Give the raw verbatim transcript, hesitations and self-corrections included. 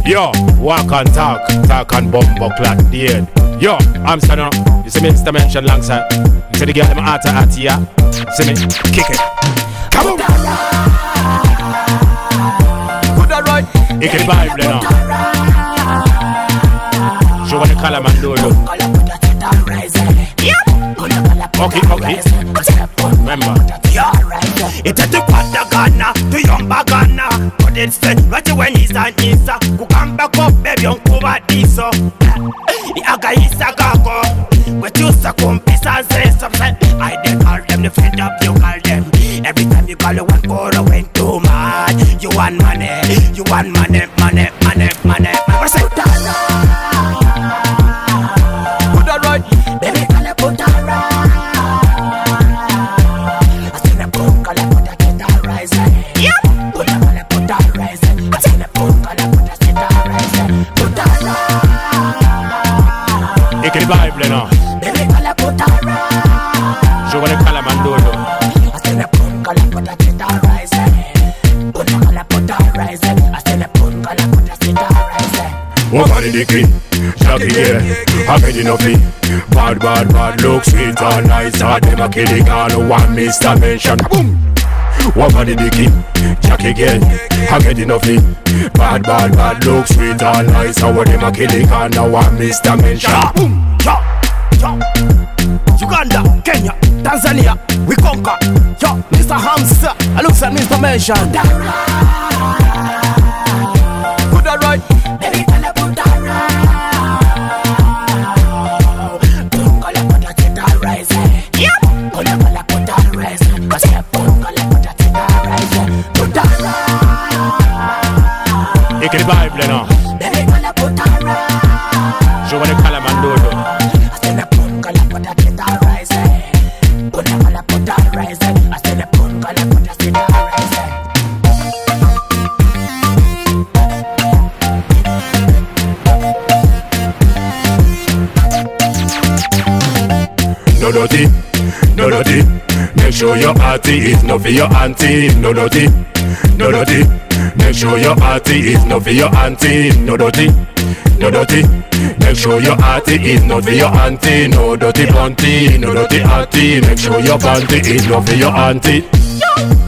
Yo, walk and talk, talk and bumbo clad dead. Yo, I'm standing up. You see me Mister Mention alongside. You see the girl in my heart at here. You see me? Kick it. Come on. Good or right? You can vibe now. Show what the color man do. Okay, okay. Remember. It's a Ghana, to young Bagana. But it's right when he's an Isa. Who come back up, baby, on Kuba Diso. The Aga Isa Gago. But you succumb, Pisa says something. I did call them the friend of you call them. Every time you call you one for a win too much. You want money, you want money, money, money, money. I say, put that right, baby, call it put that right. You can vibe now. Show what the color man do. What body the king? Jackie yeah, I've had enough it. Bad, bad, bad, look sweet and nice. Hard them a killing on one Mister Mention. Boom! What body the king? Jackie again, I've had enough it. Bad, bad, bad, look sweet and nice. How them a killing on one Mister Mention. Boom! Yo, yo. Uganda, Kenya, Tanzania, we conquer. Yo, Mister Hamster, I look at Mister Mention. Put that right. Baby, tell her put that right. Don't call her put that in that rise. Yep. Put her put that rise. Cause you don't call her put that in that rise. Put that right. You can vibe now. Baby, call her put that right. Show what the color man do. No dirty, no dirty. Make sure your auntie is not for your auntie. No dirty, no dirty. Make sure your auntie is not for your auntie. No dirty, no dirty. Make sure your auntie is not for your auntie. No dirty panty, no dirty auntie. Make sure your panty is not for your auntie.